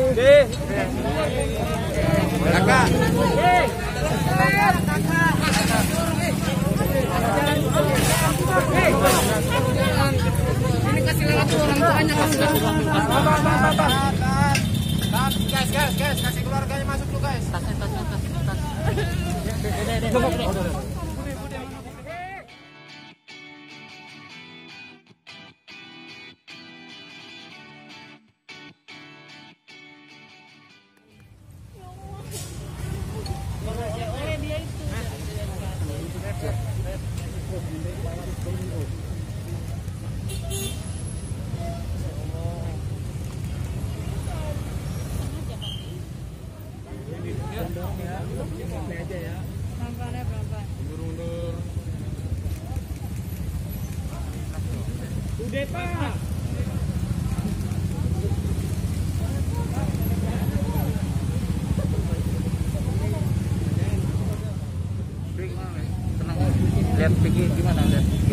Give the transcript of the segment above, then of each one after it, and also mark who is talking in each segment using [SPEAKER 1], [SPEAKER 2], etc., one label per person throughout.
[SPEAKER 1] Ini kasih lewat orang tuanya guys, kasih keluarganya masuk dulu guys.
[SPEAKER 2] Udah Pak.
[SPEAKER 1] Lihat Piki gimana lihat Piki.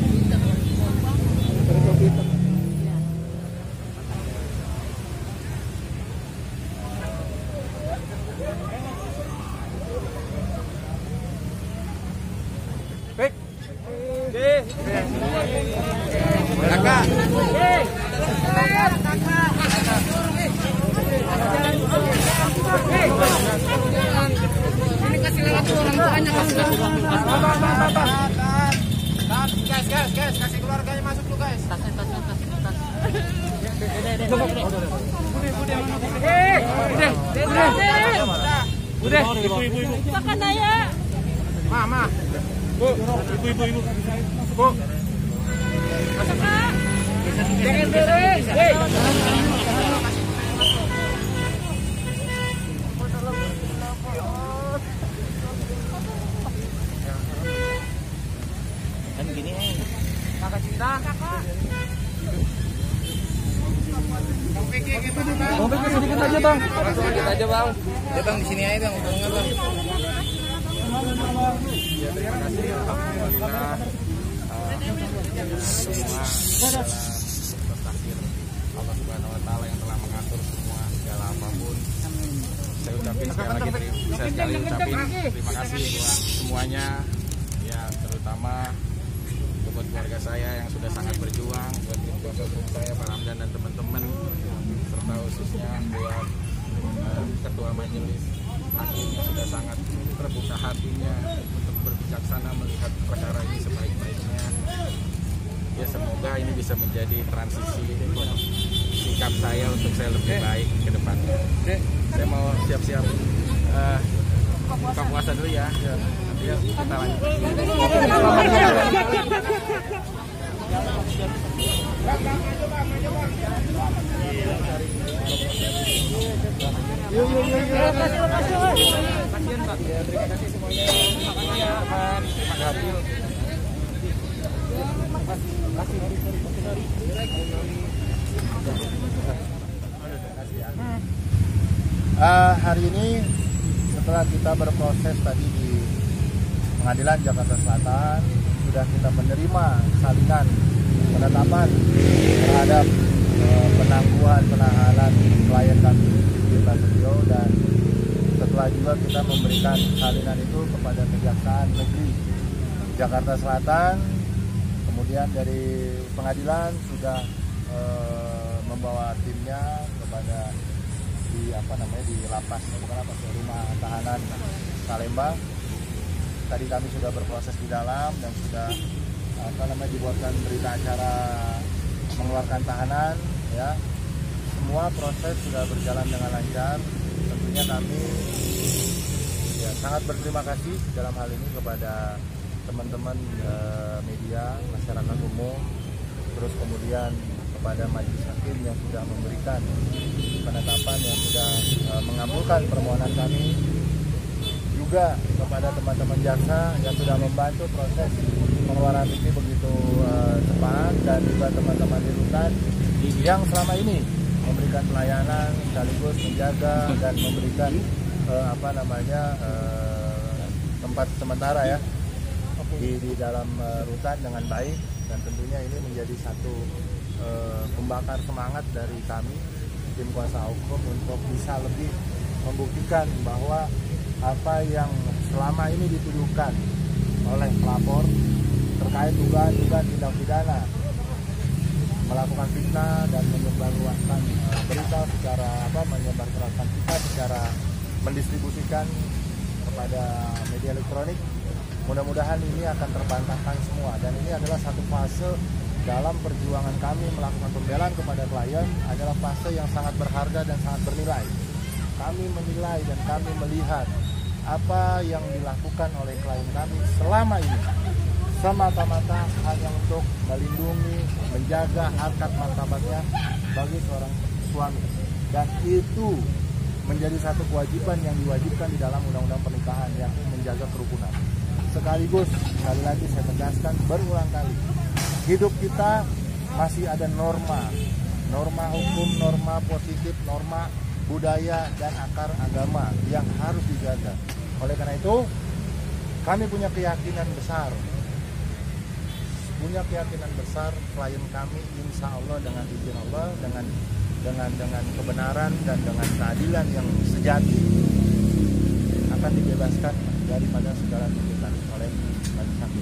[SPEAKER 1] Pik. Kakak. Ini kasih lewat orang tuanya guys, kasih keluarganya masuk dulu guys. Udah. Ibu.
[SPEAKER 2] Makan aja.
[SPEAKER 1] Mama. Bu, ibu. Bu.
[SPEAKER 2] Jangan beres.
[SPEAKER 1] Kan gini kakak cinta. Kakak. Bang Piki gimana Bang?
[SPEAKER 3] Bang Piki sedikit aja Bang.
[SPEAKER 1] Sedikit aja Bang. Ya Bang di sini aja Bang, ngomongnya Bang. Ya terima kasih alhamdulillah. Semua bertakdir Allah Subhanahu wa taala yang telah mengatur semua segala apapun. Saya ucapin sekali lagi terima kasih buat semuanya. Ya terutama buat keluarga saya yang sudah sangat berjuang, buat tim kuasa hukum saya Pak Ramdan dan teman-teman, serta khususnya buat ketua majelis hakim yang sudah sangat terbuka hatinya untuk berbijaksana melihat perkara ini sebaik-baiknya. Ya semoga ini bisa menjadi transisi sikap saya untuk saya lebih baik ke depannya. Saya mau siap-siap buka puasa dulu ya. Nanti kita lanjut. Terima kasih semuanya. Makanya terima kasih.
[SPEAKER 3] Hari ini setelah kita berproses tadi di Pengadilan Jakarta Selatan, sudah kita menerima salinan penetapan terhadap penangguhan penahanan klien kami Tirta Setio, dan setelah juga kita memberikan salinan itu kepada Kejaksaan Negeri Jakarta Selatan. Kemudian dari pengadilan sudah membawa timnya kepada di lapas, rumah tahanan Salemba. Tadi kami sudah berproses di dalam dan sudah dibuatkan berita acara mengeluarkan tahanan, ya. Semua proses sudah berjalan dengan lancar. Tentunya kami ya sangat berterima kasih dalam hal ini kepada teman-teman media, masyarakat umum, terus kemudian kepada majelis hakim yang sudah memberikan penetapan, yang sudah mengabulkan permohonan kami, juga kepada teman-teman jaksa yang sudah membantu proses pengeluaran ini begitu cepat, dan juga teman-teman di rutan yang selama ini memberikan pelayanan sekaligus menjaga dan memberikan tempat sementara ya di dalam rutan dengan baik. Dan tentunya ini menjadi satu pembakar semangat dari kami tim kuasa hukum untuk bisa lebih membuktikan bahwa apa yang selama ini dituduhkan oleh pelapor terkait dugaan tindak pidana melakukan fitnah dan menyebarluaskan berita secara menyebarluaskan kita secara mendistribusikan kepada media elektronik. Mudah-mudahan ini akan terbantahkan semua, dan ini adalah satu fase dalam perjuangan kami melakukan pembelaan kepada klien, adalah fase yang sangat berharga dan sangat bernilai. Kami menilai dan kami melihat apa yang dilakukan oleh klien kami selama ini semata-mata hanya untuk melindungi, menjaga harkat martabatnya bagi seorang suami, dan itu menjadi satu kewajiban yang diwajibkan di dalam undang-undang pernikahan, yakni menjaga kerukunan. Sekaligus, sekali lagi saya tegaskan berulang kali, hidup kita masih ada norma hukum, norma positif, norma budaya dan akar agama yang harus dijaga. Oleh karena itu, kami punya keyakinan besar klien kami insya Allah dengan izin Allah, dengan kebenaran dan dengan keadilan yang sejati akan dibebaskan daripada segala tuntutan oleh majelis hakim.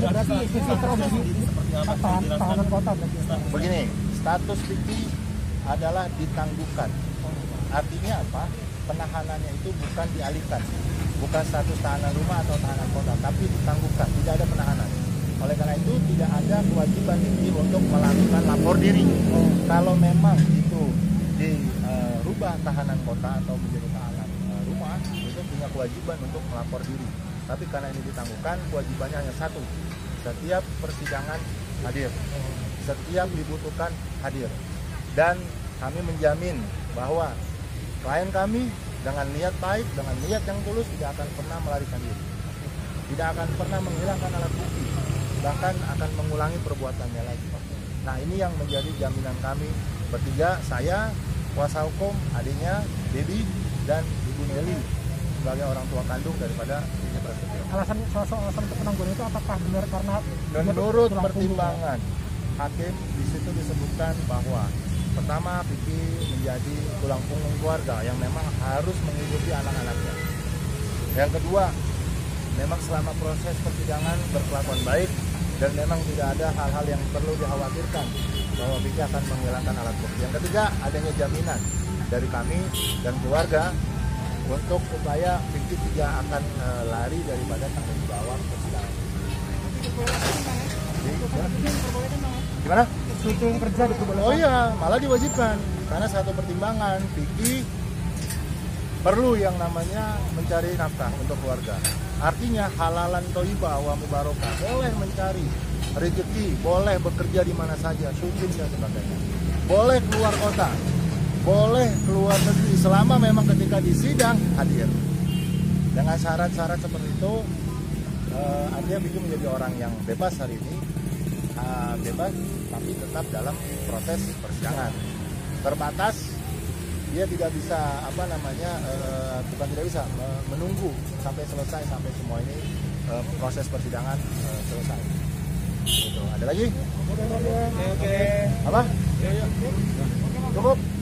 [SPEAKER 3] Begini, status fikih adalah ditangguhkan. Artinya apa? Penahanannya itu bukan dialihkan, bukan status tahanan rumah atau tahanan kota, tapi ditangguhkan, tidak ada penahanan. Oleh karena itu tidak ada kewajiban ini untuk melakukan lapor diri. Kalau memang itu dirubah tahanan kota atau menjadi tahanan rumah, itu punya kewajiban untuk melapor diri. Tapi karena ini ditangguhkan, kewajibannya hanya satu: setiap persidangan hadir, setiap dibutuhkan hadir. Dan kami menjamin bahwa klien kami dengan niat baik, dengan niat yang tulus tidak akan pernah melarikan diri, tidak akan pernah menghilangkan alat bukti, bahkan akan mengulangi perbuatannya lagi. Nah, ini yang menjadi jaminan kami bertiga, saya, kuasa hukum, adiknya, Debbie, dan Ibu Nelly sebagai orang tua kandung daripada Vicky Prasetyo.
[SPEAKER 4] Alasan untuk penangguhan itu apakah benar karena
[SPEAKER 3] menurut pertimbangan hakim di situ disebutkan bahwa pertama, Vicky menjadi tulang punggung keluarga yang memang harus menghidupi anak-anaknya. Yang kedua, memang selama proses persidangan berkelakuan baik dan memang tidak ada hal-hal yang perlu dikhawatirkan bahwa Vicky akan menghilangkan alat bukti. Yang ketiga, adanya jaminan dari kami dan keluarga untuk supaya Vicky tidak akan lari daripada tanggung jawab persidangan. Gimana?
[SPEAKER 4] syuting kerja diperbolehkan?
[SPEAKER 3] Oh iya, malah diwajibkan. Karena satu pertimbangan, Vicky perlu yang namanya mencari nafkah untuk keluarga. Artinya halalan thayyibah wa mubarakah, boleh mencari rezeki, boleh bekerja di mana saja, syuting dan sebagainya. Boleh keluar kota, boleh keluar negeri selama memang ketika di sidang hadir. Dengan syarat-syarat seperti itu, artinya Vicky menjadi orang yang bebas hari ini, bebas tapi tetap dalam proses persidangan. Terbatas, dia tidak bisa bukan tidak bisa menunggu sampai selesai, sampai semua ini proses persidangan selesai. Gitu. Ada lagi?
[SPEAKER 1] Oke.
[SPEAKER 3] Apa?
[SPEAKER 1] Ya.
[SPEAKER 3] Cukup?